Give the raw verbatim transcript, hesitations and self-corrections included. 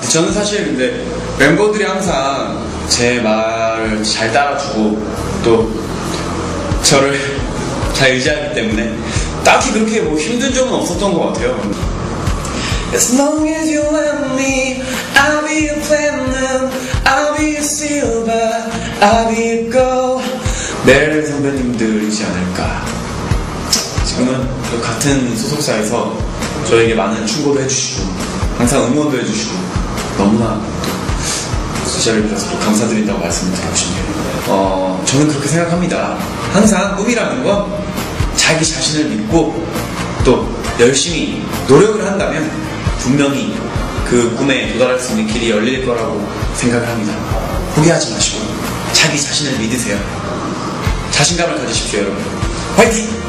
저는 사실 근데 멤버들이 항상 제 말을 잘 따라주고 또 저를 잘 의지하기 때문에 딱히 그렇게 뭐 힘든 점은 없었던 것 같아요. As long as you let me, I'll be a platinum, I'll be a silver, I'll be a gold. 멜 선배님들이지 않을까. 지금은 또 같은 소속사에서 저에게 많은 충고도 해주시고 항상 응원도 해주시고 너무나 또 제자를 빌어서 또 감사드린다고 말씀을 드리고 싶네요. 어, 저는 그렇게 생각합니다. 항상 꿈이라는 건 자기 자신을 믿고 또 열심히 노력을 한다면 분명히 그 꿈에 도달할 수 있는 길이 열릴 거라고 생각을 합니다. 포기하지 마시고 자기 자신을 믿으세요. 자신감을 가지십시오, 여러분. 화이팅!